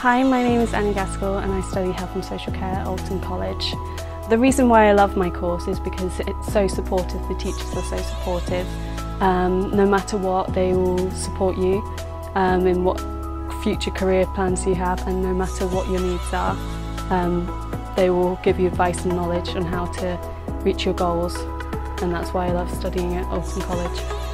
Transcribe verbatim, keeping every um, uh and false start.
Hi, my name is Annie Gaskell and I study Health and Social Care at Alton College. The reason why I love my course is because it's so supportive, the teachers are so supportive. Um, no matter what, they will support you um, in what future career plans you have, and no matter what your needs are, um, they will give you advice and knowledge on how to reach your goals, and that's why I love studying at Alton College.